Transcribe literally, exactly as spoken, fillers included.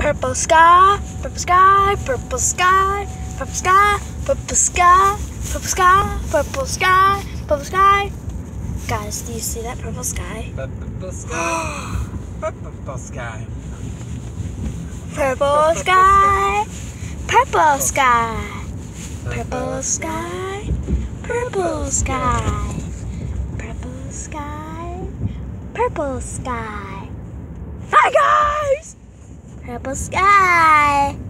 Purple sky, purple sky, purple sky, purple sky, purple sky, purple sky, purple sky, purple sky. Guys, do you see that purple sky? Purple sky. Purple sky. Purple sky, purple sky, purple sky, purple sky, purple sky, purple sky. Hi guys! Purple sky.